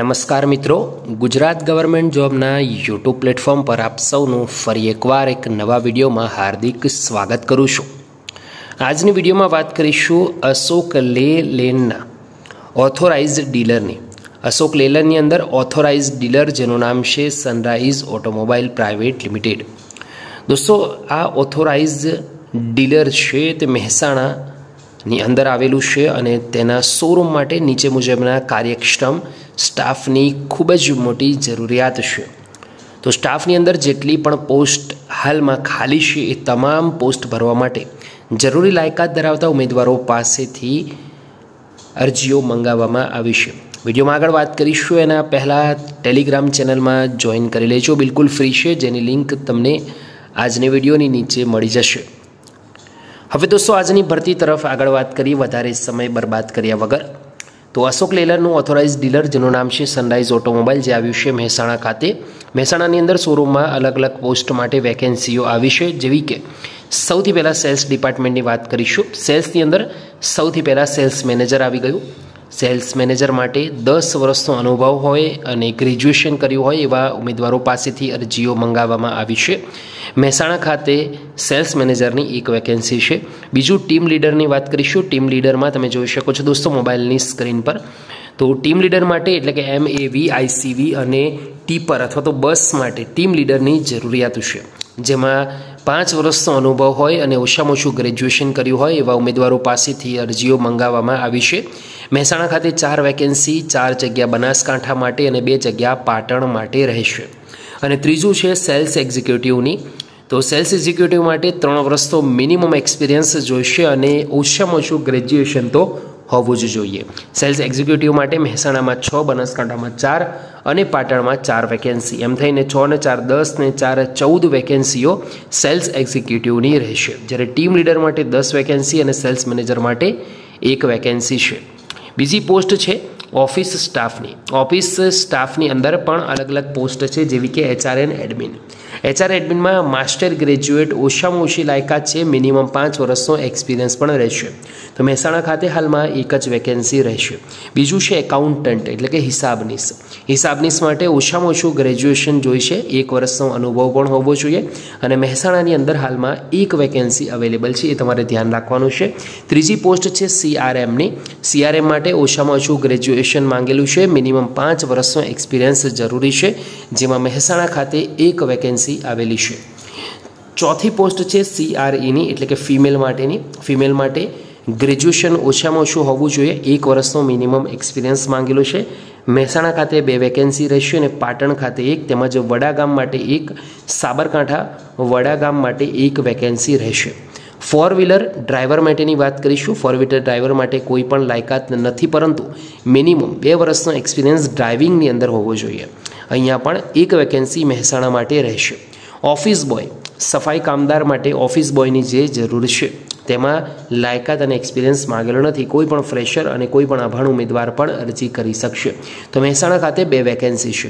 नमस्कार मित्रों, गुजरात गवर्नमेंट जॉबना यूट्यूब प्लेटफॉर्म पर आप सौનું ફરી એકવાર એક નવા વિડીયોમાં હાર્દિક સ્વાગત કરું છું। આજની વિડીયોમાં વાત કરીશું અશોક લેલેન્ડના ઓથોરાઇઝ્ડ ડીલરની। અશોક લેલેન્ડની અંદર ઓથોરાઇઝ્ડ ડીલર જેનું નામ છે સનરાઈઝ ઓટોમોબાઈલ પ્રાઇવેટ લિમિટેડ। દોસ્તો, આ ઓથોરાઇઝ્ડ ડીલર છે તે મહેસાણાની અંદર આવેલું છે અને તેના શોરૂમ માટે નીચે મુજબના કાર્યક્ષમ સ્ટાફની ખૂબ જ મોટી જરૂરિયાત છે। તો સ્ટાફની અંદર જેટલી પણ પોસ્ટ હાલમાં ખાલી છે એ તમામ પોસ્ટ ભરવા માટે જરૂરી લાયકાત ધરાવતા ઉમેદવારો પાસેથી અરજીઓ મંગાવવામાં આવી છે। વિડીયોમાં આગળ વાત કરીશું એના પહેલાં ટેલિગ્રામ ચેનલમાં જોઈન કરી લેજો, બિલકુલ ફ્રી છે, જેની લિંક તમને આજની વિડીયોની નીચે મળી જશે। હવે દોસ્તો, આજની ભરતી તરફ આગળ વાત કરીએ વધારે સમય બરબાદ કર્યા વગર। તો અશોક લેલેન્ડનું ઓથોરાઇઝ્ડ ડીલર જેનું નામ છે સનરાઈઝ ઓટોમોબાઈલ, જે આવ્યું છે મહેસાણા ખાતે। મહેસાણાની અંદર શોરૂમમાં અલગ અલગ પોસ્ટ માટે વેકેન્સીઓ આવી છે, જેવી કે સૌથી પહેલાં સેલ્સ ડિપાર્ટમેન્ટની વાત કરીશું। સેલ્સની અંદર સૌથી પહેલાં સેલ્સ મેનેજર આવી ગયું। સેલ્સ મેનેજર માટે 10 વર્ષનો અનુભવ હોય અને ગ્રેજ્યુએશન કર્યું હોય એવા ઉમેદવારો પાસેથી અરજીઓ મંગાવવામાં આવી છે। મહેસાણા ખાતે સેલ્સ મેનેજરની એક વેકેન્સી છે। બીજું ટીમ લીડરની વાત કરીશું। ટીમ લીડરમાં તમે જોઈ શકો છો દોસ્તો મોબાઈલની સ્ક્રીન પર, તો ટીમ લીડર માટે એટલે કે MAV, ICV અને ટીપર અથવા તો બસ માટે ટીમ લીડરની જરૂરિયાત છે, જેમાં 5 વર્ષનો અનુભવ હોય અને ઓછામાં ઓછું ગ્રેજ્યુએશન કર્યું હોય એવા ઉમેદવારો પાસેથી અરજીઓ મંગાવવામાં આવી છે। મહેસાણા ખાતે 4 વેકેન્સી, 4 જગ્યા બનાસકાંઠા માટે અને 2 જગ્યા પાટણ માટે રહેશે। અને ત્રીજું છે સેલ્સ એક્ઝિક્યુટિવની। તો સેલ્સ એક્ઝિક્યુટિવ માટે 3 વર્ષનો મિનિમમ એક્સપિરિયન્સ જોઈશે અને ઓછામાં ઓછું ગ્રેજ્યુએશન તો હોવું જ જોઈએ। સેલ્સ એક્ઝિક્યુટિવ માટે મહેસાણામાં 6, બનાસકાંઠામાં 4 અને પાટણમાં 4 વેકેન્સી, એમ થઈને 6 ને 4 10 ને 4 14 વેકેન્સીઓ સેલ્સ એક્ઝિક્યુટિવની રહેશે। જ્યારે ટીમ લીડર માટે 10 વેકેન્સી અને સેલ્સ મેનેજર માટે 1 વેકેન્સી છે। બીજી પોસ્ટ છે ઓફિસ સ્ટાફની। ઓફિસ સ્ટાફની અંદર પણ અલગ અલગ પોસ્ટ છે, જેવી કે HRN એડમિન। HR એડમિનમાં માસ્ટર ગ્રેજ્યુએટ ઓછામાં ઓછી લાયકાત છે, મિનિમમ 5 વર્ષનો એક્સપિરિયન્સ પણ રહેશે। તો મહેસાણા ખાતે હાલમાં 1 જ વેકેન્સી રહેશે। બીજું છે એકાઉન્ટન્ટ એટલે કે હિસાબનીસ। હિસાબનીસ માટે ઓછામાં ઓછું ગ્રેજ્યુએશન જોઈશે, 1 વર્ષનો અનુભવ પણ હોવો જોઈએ અને મહેસાણાની અંદર હાલમાં 1 વેકેન્સી અવેલેબલ છે, એ તમારે ધ્યાન રાખવાનું છે। ત્રીજી પોસ્ટ છે CRMની। CRM માટે ઓછામાં ઓછું ગ્રેજ્યુએશન માંગેલું છે, મિનિમમ 5 વર્ષનો એક્સપિરિયન્સ જરૂરી છે, જેમાં મહેસાણા ખાતે 1 વેકેન્સી આવેલી છે। ચોથી પોસ્ટ છે CREની એટલે કે ફિમેલ માટેની। ફિમેલ માટે ગ્રેજ્યુએશન ઓછામાં ઓછું હોવું જોઈએ, 1 વર્ષનો મિનિમમ એક્સપિરિયન્સ માંગેલો છે। મહેસાણા ખાતે 2 વેકેન્સી રહેશે અને પાટણ ખાતે 1, તેમજ વડાગામ માટે 1, સાબરકાંઠા વડાગામ માટે 1 વેકેન્સી રહેશે। 4 વ્હીલર ડ્રાઈવર માટેની વાત કરીશું। 4 વ્હીલર ડ્રાઈવર માટે કોઈ પણ લાયકાત નથી, પરંતુ મિનિમમ 2 વર્ષનો એક્સપિરિયન્સ ડ્રાઇવિંગની અંદર હોવો જોઈએ। અહીંયા પણ 1 વેકેન્સી મહેસાણા માટે રહેશે। ઓફિસ બોય, સફાઈ કામદાર માટે ઓફિસ બોયની જે જરૂર છે તેમાં લાયકાત અને એક્સપિરિયન્સ માંગેલો નથી, કોઈ પણ ફ્રેશર અને કોઈ પણ અભણ ઉમેદવાર પણ અરજી કરી શકશે। તો મહેસાણા ખાતે 2 વેકેન્સી છે।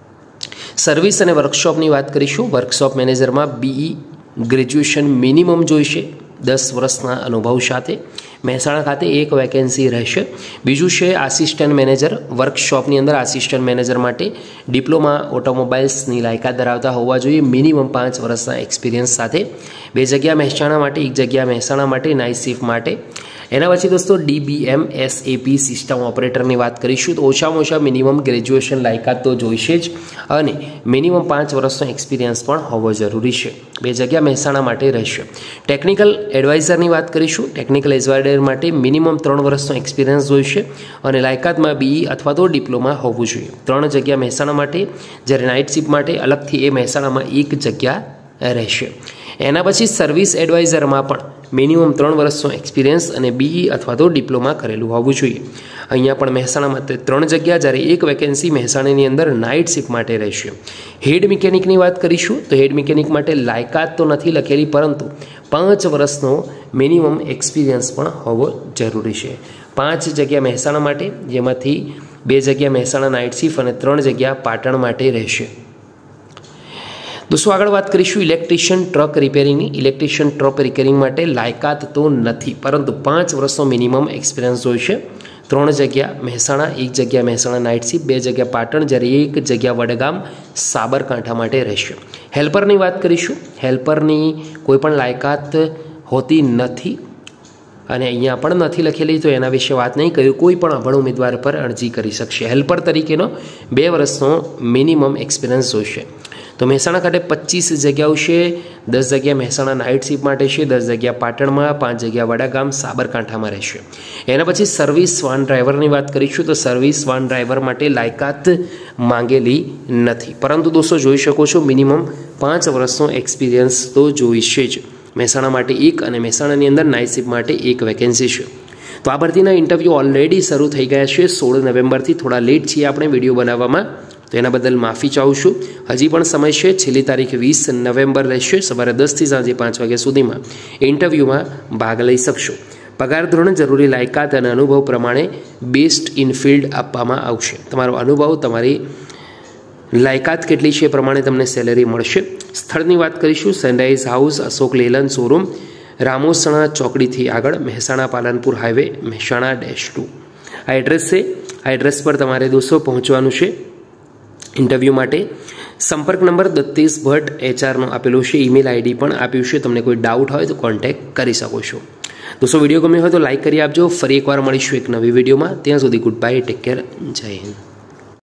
સર્વિસ અને વર્કશોપની વાત કરીશું। વર્કશોપ મેનેજરમાં BE ગ્રેજ્યુએશન મિનિમમ જોઈશે, 10 વર્ષના અનુભવ સાથે। મહેસાણા ખાતે 1 વેકેન્સી રહેશે। બીજું છે આસિસ્ટન્ટ મેનેજર। વર્કશોપની અંદર આસિસ્ટન્ટ મેનેજર માટે ડિપ્લોમા ઓટોમોબાઈલ્સની લાયકાત ધરાવતા હોવા જોઈએ, મિનિમમ 5 વર્ષના એક્સપિરિયન્સ સાથે। 2 જગ્યા મહેસાણા માટે, 1 જગ્યા મહેસાણા માટે નાઇટ શિફ્ટ માટે। એના પછી દોસ્તો DBM SAP સિસ્ટમ ઓપરેટરની વાત કરીશું। તો ઓછામાં ઓછા મિનિમમ ગ્રેજ્યુએશન લાયકાત તો જોઈશે જ અને મિનિમમ 5 વર્ષનો એક્સપિરિયન્સ પણ હોવો જરૂરી છે। 2 જગ્યા મહેસાણા માટે રહેશે। ટેકનિકલ એડવાઇઝરની વાત કરીશું। ટેકનિકલ એડવાઇઝર માટે મિનિમમ 3 વર્ષનો એક્સપિરિયન્સ જોઈશે અને લાયકાતમાં BE અથવા તો ડિપ્લોમા હોવું જોઈએ। 3 જગ્યા મહેસાણા માટે, જ્યારે નાઇટ શિફ્ટ માટે અલગથી એ મહેસાણામાં 1 જગ્યા રહેશે। એના પછી સર્વિસ એડવાઇઝરમાં પણ મિનિમમ 3 વર્ષનો એક્સપિરિયન્સ અને BE અથવા તો ડિપ્લોમા કરેલું હોવું જોઈએ। અહીંયા પણ મહેસાણામાં 3 જગ્યા, જ્યારે 1 વેકેન્સી મહેસાણાની અંદર નાઇટ શિફ્ટ માટે રહેશે। હેડ મિકેનિકની વાત કરીશું। તો હેડ મિકેનિક માટે લાયકાત તો નથી લખેલી, પરંતુ 5 વર્ષનો મિનિમમ એક્સપિરિયન્સ પણ હોવો જરૂરી છે। 5 જગ્યા મહેસાણા માટે, જેમાંથી 2 જગ્યા મહેસાણા નાઇટ શિફ્ટ અને 3 જગ્યા પાટણ માટે રહેશે। દોસ્તો, આગળ વાત કરીશું ઇલેક્ટ્રિશિયન ટ્રક રિપેરિંગની। ઇલેક્ટ્રિશિયન ટ્રક રિપેરિંગ માટે લાયકાત તો નથી, પરંતુ 5 વર્ષનો મિનિમમ એક્સપિરિયન્સ જોઈશે। 3 જગ્યા મહેસાણા, 1 જગ્યા મહેસાણા નાઇટ શિફ્ટ, 2 જગ્યા પાટણ, જ્યારે 1 જગ્યા વડગામ સાબરકાંઠા માટે રહેશે. હેલ્પરની વાત કરીશું. હેલ્પરની કોઈ પણ લાયકાત હોતી નથી અને અહીંયા પણ નથી લખેલી, તો એના વિશે વાત નહીં કર્યું. કોઈ પણ અભણ ઉમેદવાર પર અરજી કરી શકશે. હેલ્પર તરીકેનો 2 વર્ષનો મિનિમમ એક્સપિરિયન્સ જોઈશે. તો મહેસાણા ખાતે 25 જગ્યાઓ છે. 10 જગ્યા મહેસાણા નાઇટ શિફ્ટ માટે છે, 10 જગ્યા પાટણમાં, 5 જગ્યા વડાગામ સાબરકાંઠામાં રહેશે. એના પછી સર્વિસ વાન ડ્રાઈવરની વાત કરીશું. તો સર્વિસ વાન ડ્રાઈવર માટે લાયકાત માંગેલી નથી, પરંતુ દોસ્તો જોઈ શકો છો મિનિમમ 5 વર્ષનો એક્સપિરિયન્સ તો જોઈશે જ. મહેસાણા માટે 1 અને મહેસાણાની અંદર નાઇટ શિફ્ટ માટે 1 વેકેન્સી છે. તો આ ભરતીના ઇન્ટરવ્યૂ ઓલરેડી શરૂ થઈ ગયા છે. 16 નવેમ્બરથી થોડા લેટ છીએ આપણે વિડીયો બનાવવામાં, તો એના બદલ માફી ચાહું છું. હજી પણ સમય છે. છેલ્લી તારીખ 20 નવેમ્બર રહેશે. સવારે 10થી સાંજે 5 વાગ્યા સુધીમાં ઇન્ટરવ્યૂમાં ભાગ લઈ શકશો. પગાર ધોરણ, જરૂરી લાયકાત અને અનુભવ પ્રમાણે બેસ્ટ ઇન ફિલ્ડ આપવામાં આવશે. તમારો અનુભવ, તમારી લાયકાત કેટલી છે એ પ્રમાણે તમને સેલેરી મળશે. સ્થળની વાત કરીશું. Sunrise house, Ashok Leyland showroom, Ramosana ચોકડીથી આગળ, મહેસાણા પાલનપુર હાઈવે, મહેસાણા -2 આ એડ્રેસ છે. આ એડ્રેસ પર તમારે દોસ્તો પહોંચવાનું છે ઇન્ટરવ્યૂ માટે. સંપર્ક નંબર દત્તેશ ભટ્ટ HRનો આપેલો છે. ઈમેલ આઈડી પણ આપ્યું છે. તમને કોઈ ડાઉટ હોય તો કોન્ટેક્ટ કરી શકો છો. દોસ્તો વિડીયો ગમ્યો હોય તો લાઇક કરી આપજો. ફરી એકવાર મળીશું એક નવી વિડીયોમાં. ત્યાં સુધી ગુડ બાય, ટેક કેર, જય હિન્દ.